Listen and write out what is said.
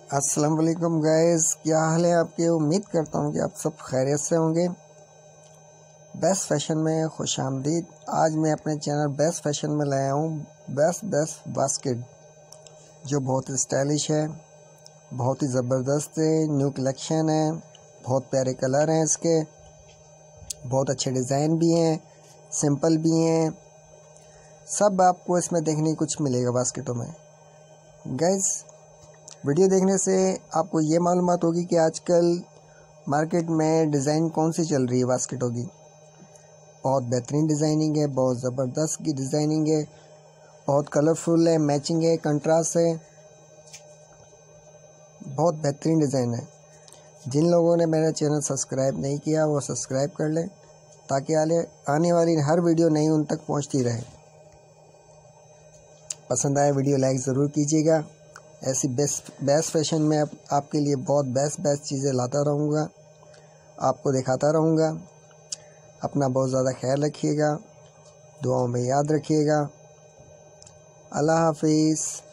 अस्सलाम वालेकुम गाइस, क्या हाल है आपके। उम्मीद करता हूँ कि आप सब खैरियत से होंगे। बेस्ट फैशन में खुश आमदीद। आज मैं अपने चैनल बेस्ट फैशन में लाया हूँ बेस्ट बास्केट, जो बहुत ही स्टाइलिश है, बहुत ही ज़बरदस्त है। न्यू कलेक्शन है, बहुत प्यारे कलर हैं इसके, बहुत अच्छे डिज़ाइन भी हैं, सिंपल भी हैं। सब आपको इसमें देखने को कुछ मिलेगा बास्केटों में। गाइस, वीडियो देखने से आपको ये मालूमात होगी कि आजकल मार्केट में डिज़ाइन कौन सी चल रही है बास्केटों की। बहुत बेहतरीन डिज़ाइनिंग है, बहुत ज़बरदस्त की डिज़ाइनिंग है, बहुत कलरफुल है, मैचिंग है, कंट्रास्ट है, बहुत बेहतरीन डिज़ाइन है। जिन लोगों ने मेरा चैनल सब्सक्राइब नहीं किया वो सब्सक्राइब कर लें, ताकि आने वाली हर वीडियो नई उन तक पहुंचती रहे। पसंद आए वीडियो लाइक ज़रूर कीजिएगा। ऐसी बेस्ट फैशन में आपके लिए बहुत बेस्ट चीज़ें लाता रहूँगा, आपको दिखाता रहूँगा। अपना बहुत ज़्यादा ख्याल रखिएगा, दुआओं में याद रखिएगा। अल्लाह हाफिज़।